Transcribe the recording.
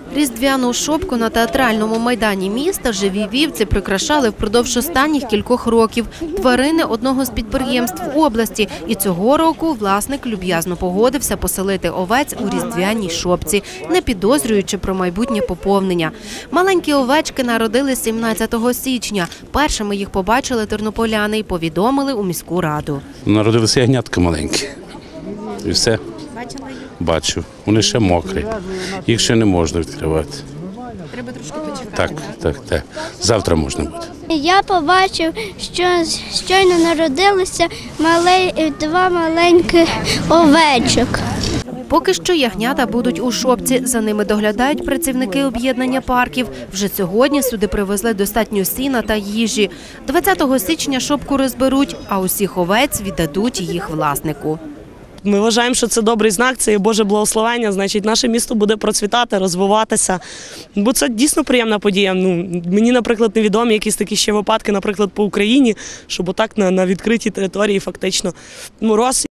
Різдвяну шопку на театральному майдані міста живі вівці прикрашали впродовж останніх кількох років. Тварини одного з підприємств області. І цього року власник люб'язно погодився поселити овець у різдвяній шопці, не підозрюючи про майбутнє поповнення. Маленькі овечки народились 17 січня. Першими їх побачили тернополяни і повідомили у міську раду. Народилися ягнятка маленькі. І все. Бачу. Вони ще мокрі. Їх ще не можна відкривати. Треба трошки почекати. Так. Завтра можна буде. Я побачив, що щойно народилися два маленьких овечок. Поки що ягнята будуть у шопці. За ними доглядають працівники об'єднання парків. Вже сьогодні сюди привезли достатньо сіна та їжі. 20 січня шопку розберуть, а усіх овець віддадуть їх власнику. Ми вважаємо, що це добрий знак, це є Боже благословення, значить наше місто буде процвітати, розвиватися. Бо це дійсно приємна подія. Мені, наприклад, невідомі якісь такі ще випадки, наприклад, по Україні, щоб отак на відкритій території фактично мороз.